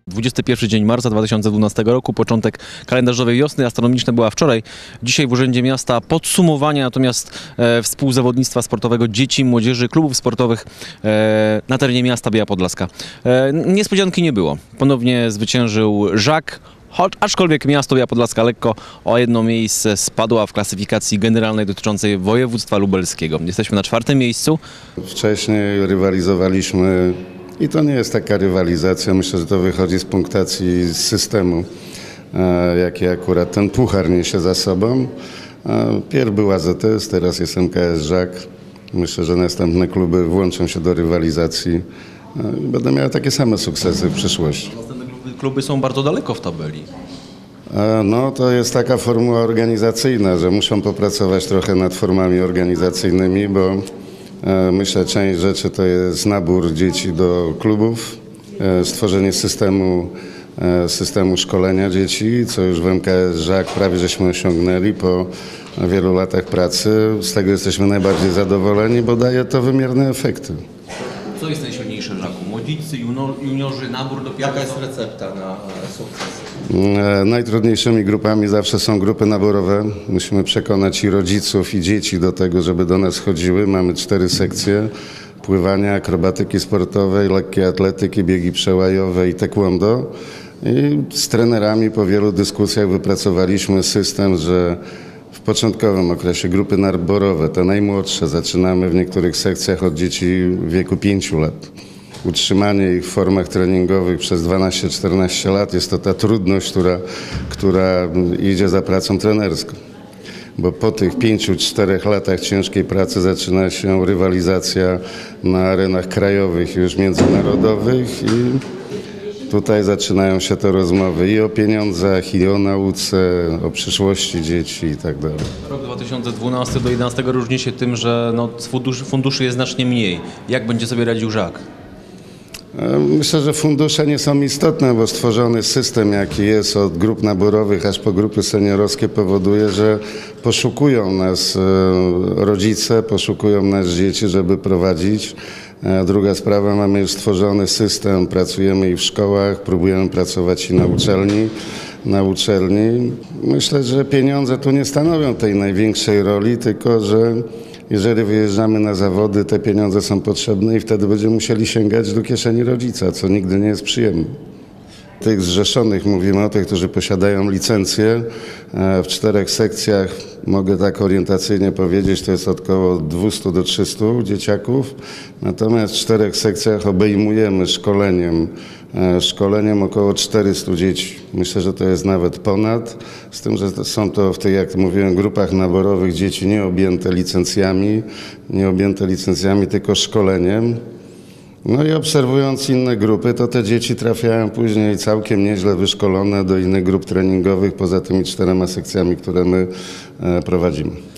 21 dzień marca 2012 roku, początek kalendarzowej wiosny, astronomiczna była wczoraj. Dzisiaj w Urzędzie Miasta podsumowanie natomiast współzawodnictwa sportowego dzieci, młodzieży, klubów sportowych na terenie miasta Biała Podlaska. Niespodzianki nie było. Ponownie zwyciężył Żak, aczkolwiek miasto Biała Podlaska lekko o jedno miejsce spadła w klasyfikacji generalnej dotyczącej województwa lubelskiego. Jesteśmy na 4. miejscu. Wcześniej rywalizowaliśmy i to nie jest taka rywalizacja, myślę, że to wychodzi z punktacji z systemu, jaki akurat ten puchar niesie za sobą. Pierw był AZS, teraz jest MKS Żak. Myślę, że następne kluby włączą się do rywalizacji i będą miały takie same sukcesy w przyszłości. Następne kluby są bardzo daleko w tabeli. No to jest taka formuła organizacyjna, że muszą popracować trochę nad formami organizacyjnymi, bo myślę, część rzeczy to jest nabór dzieci do klubów, stworzenie systemu szkolenia dzieci, co już w MKS Żak prawie żeśmy osiągnęli po wielu latach pracy. Z tego jesteśmy najbardziej zadowoleni, bo daje to wymierne efekty. Co jest najsilniejsze w Żaku? Młodzicy, juniorzy, nabór do... Jaka jest recepta na sukces? Najtrudniejszymi grupami zawsze są grupy naborowe. Musimy przekonać i rodziców, i dzieci do tego, żeby do nas chodziły. Mamy 4 sekcje: pływania, akrobatyki sportowej, lekkiej atletyki, biegi przełajowe i taekwondo. I z trenerami po wielu dyskusjach wypracowaliśmy system, że w początkowym okresie grupy naborowe, te najmłodsze, zaczynamy w niektórych sekcjach od dzieci w wieku 5 lat. Utrzymanie ich w formach treningowych przez 12-14 lat jest to ta trudność, która idzie za pracą trenerską. Bo po tych 5-4 latach ciężkiej pracy zaczyna się rywalizacja na arenach krajowych, już międzynarodowych i tutaj zaczynają się te rozmowy i o pieniądzach, i o nauce, o przyszłości dzieci i tak dalej. Rok 2012 do 2011 różni się tym, że funduszy jest znacznie mniej. Jak będzie sobie radził Żak? Myślę, że fundusze nie są istotne, bo stworzony system, jaki jest od grup naborowych aż po grupy seniorowskie, powoduje, że poszukują nas rodzice, poszukują nas dzieci, żeby prowadzić. Druga sprawa, mamy już stworzony system, pracujemy i w szkołach, próbujemy pracować i na uczelni. Myślę, że pieniądze tu nie stanowią tej największej roli, tylko że jeżeli wyjeżdżamy na zawody, te pieniądze są potrzebne i wtedy będziemy musieli sięgać do kieszeni rodzica, co nigdy nie jest przyjemne. Tych zrzeszonych, mówimy o tych, którzy posiadają licencję. W 4 sekcjach, mogę tak orientacyjnie powiedzieć, to jest około 200 do 300 dzieciaków. Natomiast w 4 sekcjach obejmujemy szkoleniem około 400 dzieci. Myślę, że to jest nawet ponad. Z tym, że są to w tych, jak mówiłem, grupach naborowych dzieci nie objęte licencjami, tylko szkoleniem. No i obserwując inne grupy, to te dzieci trafiają później całkiem nieźle wyszkolone do innych grup treningowych, poza tymi 4 sekcjami, które my prowadzimy.